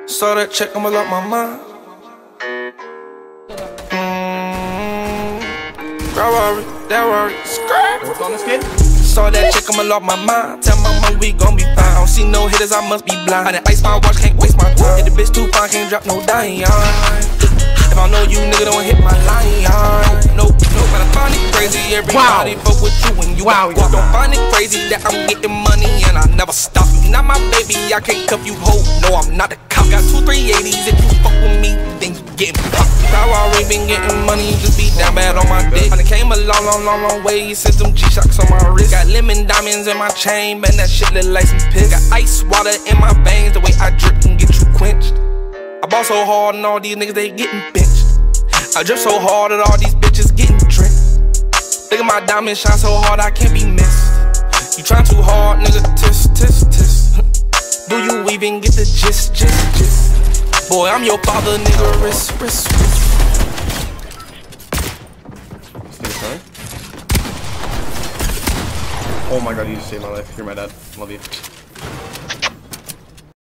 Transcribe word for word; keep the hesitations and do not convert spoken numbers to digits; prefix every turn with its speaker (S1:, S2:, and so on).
S1: Saw that check, I'ma lock my mind. Mmm. Ferrari, that Rari, skirt.
S2: What's on this kid?
S1: Saw that check, I'ma lock my mind. Tell my mom we gon' be fine. I don't see no hitters, I must be blind. I done ice my watch, can't waste my time. If the bitch too fine, can't drop no dime. If I know you, nigga, don't hit my line. Nope, nope, but I find it crazy. Everybody
S2: Wow.
S1: fuck with you when you
S2: Wow,
S1: walk. Don't find it crazy that I'm getting money and I never stop. You not my baby, I can't cuff you, ho. No, I'm not a cop. Got two three eighties. If you fuck with me, then you get popped. Now I already been getting money, you just be down bad on my dick. I done came a long, long, long, long way. Sent them G-Shocks on my wrist. Got lemon diamonds in my chain, man, that shit look like some piss. Got ice water in my veins, the way I drip can get you quenched. I ball so hard and all these niggas, they getting benched. I drip so hard that all these bitches getting drenched. Look at my diamonds shine so hard I can't be missed. You trying too hard, nigga, tis, tis, tis. Do you even get the gist, gist, gist? Boy, I'm your father, nigga, wrist, wrist, wrist.
S2: Oh my god, you just saved my life. You're my dad. Love you.